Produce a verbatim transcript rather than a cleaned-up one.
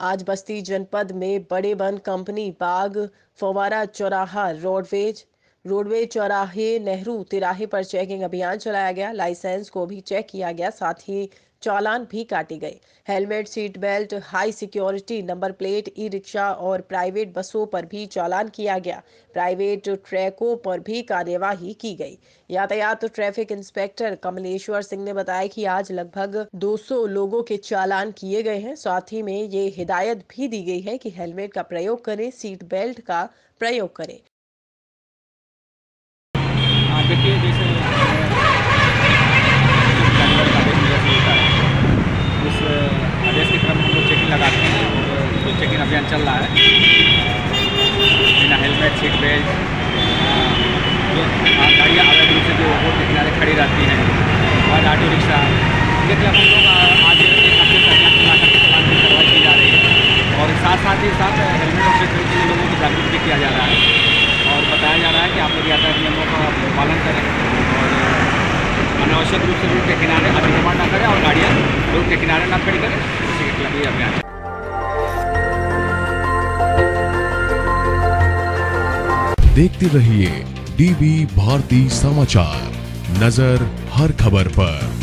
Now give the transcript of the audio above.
आज बस्ती जनपद में बड़े बन कंपनी बाग फव्वारा चौराहा रोडवेज रोडवेज चौराहे नेहरू तिराहे पर चेकिंग अभियान चलाया गया। लाइसेंस को भी चेक किया गया, साथ ही चालान भी काटे गए। Helmet, seat belt, high security number plate, e rickshaw और प्राइवेट बसों पर भी चालान किया गया। प्राइवेट ट्रकों पर भी कार्यवाही की गई। यातायात तो ट्रैफिक इंस्पेक्टर कमलेश्वर सिंह ने बताया कि आज लगभग दो सौ लोगों के चालान किए गए हैं। साथ ही में ये हिदायत भी दी गई है कि हेलमेट का प्रयोग करें, सीट बेल्ट का प्रयोग करें। देखिए, जैसे जानवर का आदेश जैसे होता है, उस आदेश के क्रम में हम लोग चेकिंग लगाते हैं और जो चेकिंग अभियान चल रहा है बिना हेलमेट, सीट बेल्ट, जो गाड़ियाँ अवैध रूप से जो रोड के किनारे खड़ी रहती हैं और ऑटो रिक्शा, इसके खिलाफ हम लोग आज एक हफ्ते से अभियान चला करके चालान की कार्रवाई की जा रही है और साथ साथ ही साथ हेलमेट और सीट बेल्ट के लिए लोगों को जागरूक भी किया जा रहा है और बताया जा रहा है कि आप लोग यातायात नियमों का पालन करें और अनावश्यक रूप से रोड के किनारे अतिक्रमण न करें और गाड़ियाँ रोड के किनारे न खड़ी करें। इसी के खिलाफ ये अभियान। देखते रहिए डीबी भारती समाचार, नजर हर खबर पर।